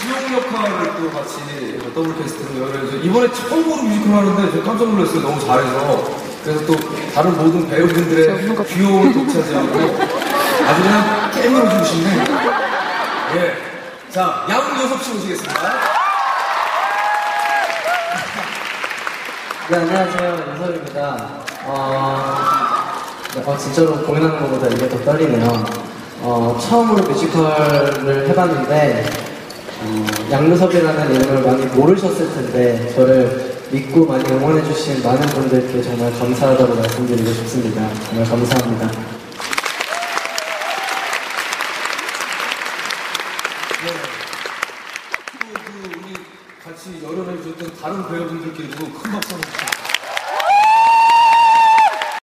주역 역할을 또 같이 더블 캐스트로 연애해서 이번에 처음으로 뮤지컬 하는데 제가 깜짝 놀랐어요. 너무 잘해서. 그래서 또 다른 모든 배우분들의 귀여움을 독차지하고 아주 그냥 깨물어 주시네. 예. 자, 양요섭 씨 오시겠습니다. 네, 안녕하세요. 윤섭입니다. 진짜로 공연하는 것보다 이게 더 떨리네요. 처음으로 뮤지컬을 해봤는데, 양요섭이라는 이름을 많이 모르셨을 텐데, 저를 믿고 많이 응원해주신 많은 분들께 정말 감사하다고 말씀드리고 싶습니다. 정말 감사합니다.